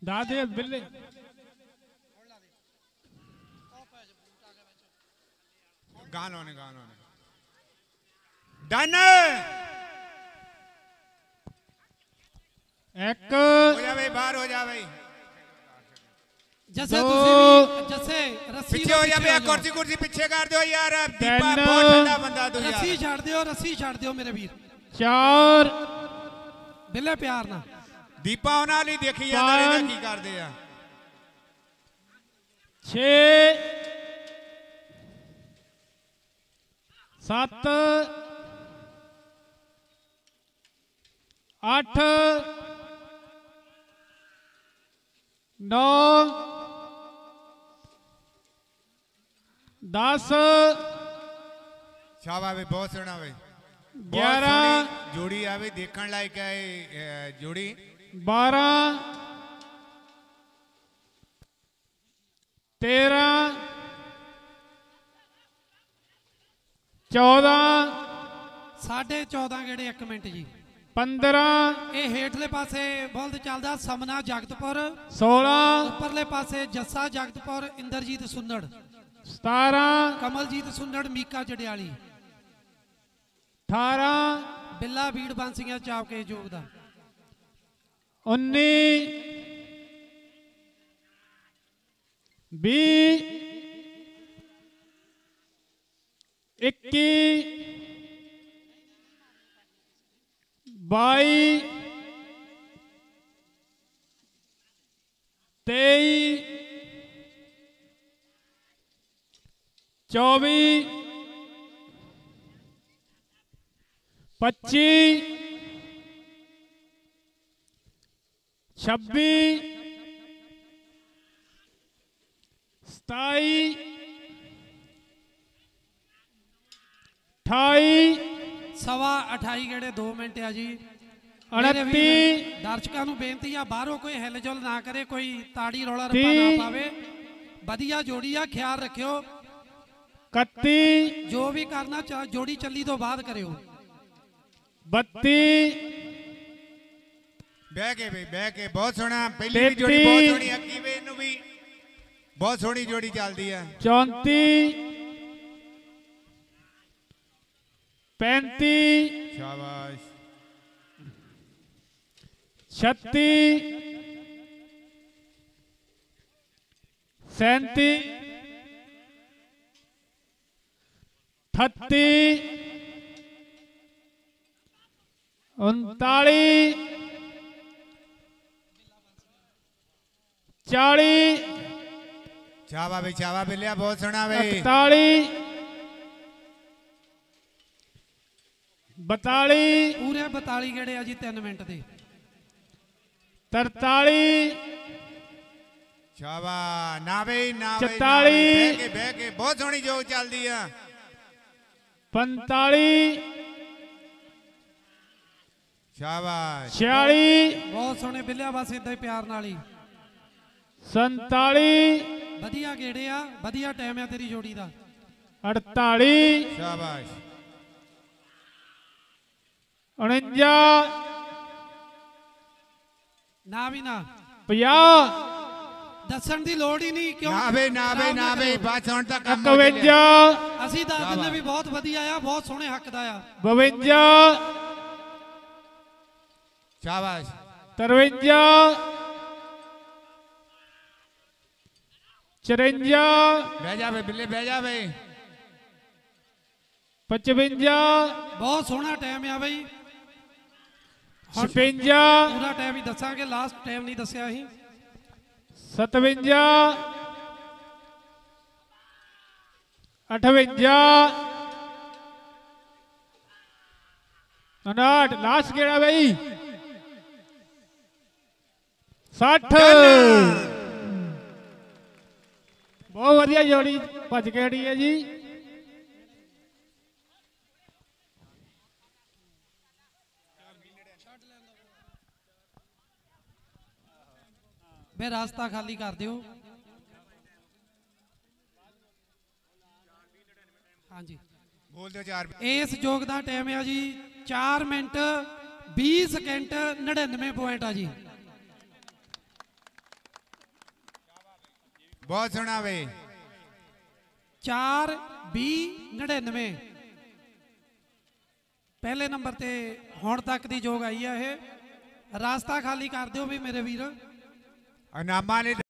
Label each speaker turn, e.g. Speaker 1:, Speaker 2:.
Speaker 1: दादे बिल्ले
Speaker 2: गान होने डन
Speaker 1: एक
Speaker 2: हो जा भाई बाहर हो जा भाई
Speaker 3: जैसे तुसी भी जैसे रस्सी
Speaker 2: पीछे हो जा भाई कुर्सी कुर्सी पीछे कर दो यार दीपा बहुत ठंडा बंदा तू यार
Speaker 3: रस्सी छाड़ दियो मेरे वीर
Speaker 1: चार
Speaker 3: बिल्ले प्यार ना
Speaker 2: दीपा होना वाली देखी जाता रहना की कर दे यार
Speaker 1: 6 7 8 9 10
Speaker 2: शाबाश भाई बहुत सोहना भाई
Speaker 1: 11
Speaker 2: जोड़ी आवे देखने लायक है जोड़ी
Speaker 1: 12 13 14
Speaker 3: 14.5 गेड़े 1 मिनट जी
Speaker 1: 15
Speaker 3: ये हेठले पासे बल्द चलदा समना जगतपुर
Speaker 1: 16
Speaker 3: उपरले पासे जस्सा जगतपुर इंद्रजीत सुन्नड़
Speaker 1: 17
Speaker 3: कमलजीत सुन्नड़ मीका जडियाली
Speaker 1: 18
Speaker 3: बिल्ला बीड़ बांसिया चाप के जोग दा
Speaker 1: 19 20 21 22 23 24 25 26 27 28
Speaker 3: सवा 28 गेड़े 2 मिनट है जी
Speaker 1: 29
Speaker 3: दर्शकों को बेनती है बाहरों कोई हिलजुल ना करे कोई ताड़ी रौला रप्पा ना पावे बढ़िया जोड़ी आ ख्याल रखियो
Speaker 1: 31
Speaker 3: जो भी करना जोड़ी चली तो बाद करियो
Speaker 1: 32
Speaker 2: बह के बहुत सोहना पहली भी जोड़ी बहुत सोहनी अक्की वे नु भी बहुत सोहनी जोड़ी चलती है
Speaker 1: 34 35
Speaker 2: शाबाश
Speaker 1: 36 37 38 39 40
Speaker 2: चावा भाई चावा बिल्लिया बहुत सोहना भाई
Speaker 1: 41 42
Speaker 3: पूरे 42 गेड़े आ जी 3 मिनट दे
Speaker 1: 43
Speaker 2: शाबा ना भाई ना
Speaker 1: 44
Speaker 2: बह के बहुत सोहनी जोग चलती है
Speaker 1: 45
Speaker 2: शाबाश
Speaker 1: 46
Speaker 3: बहुत सोहने बिल्लिया बस इदा ही प्यार नाल ही
Speaker 1: 47
Speaker 3: बढ़िया गेड़े आ बढ़िया टाइम है तेरी जोड़ी दा
Speaker 1: 48
Speaker 2: शाबाश
Speaker 1: 49
Speaker 3: ना भी ना
Speaker 1: 50
Speaker 3: दसन की लोड़ ही नहीं क्यों
Speaker 2: ना भाई बात सुन तक
Speaker 1: 51
Speaker 3: ਅਸੀਂ ਦੱਸ ਦਿੰਦੇ ਵੀ ਬਹੁਤ ਵਧੀਆ ਆ ਬਹੁਤ ਸੋਹਣੇ ਹੱਕ ਦਾ ਆ
Speaker 1: 52
Speaker 2: शाबाश
Speaker 1: 53 54
Speaker 2: बह जा भाई बिल्ले बह जा भाई
Speaker 1: 55
Speaker 3: बहुत सोहना टाइम आ बई
Speaker 1: 56
Speaker 3: पूरा टाइम ही दसांगे लास्ट टाइम नहीं दसिया ਅਸੀਂ
Speaker 1: 57 58 59 लास्ट गेड़ा भाई 60 बहुत वधिया जोड़ी भज के खड़ी है जी
Speaker 3: वे रास्ता खाली कर दियो हाँ जी
Speaker 2: बोल दो 4
Speaker 3: इस जोग का टाइम है जी 4 मिनट 20 सेकंड 99 पॉइंट आ जी
Speaker 2: ਬਹੁਤ ਸੋਹਣਾ ਵੇ
Speaker 3: 4-20-99 ਪਹਿਲੇ ਨੰਬਰ ਤੇ ਹੁਣ ਤੱਕ ਦੀ ਜੋਗ ਆਈ ਆ ਇਹ। ਰਾਸਤਾ ਖਾਲੀ ਕਰ ਦਿਓ ਵੀ ਮੇਰੇ ਵੀਰ।
Speaker 2: ਇਨਾਮਾਂ ਲਈ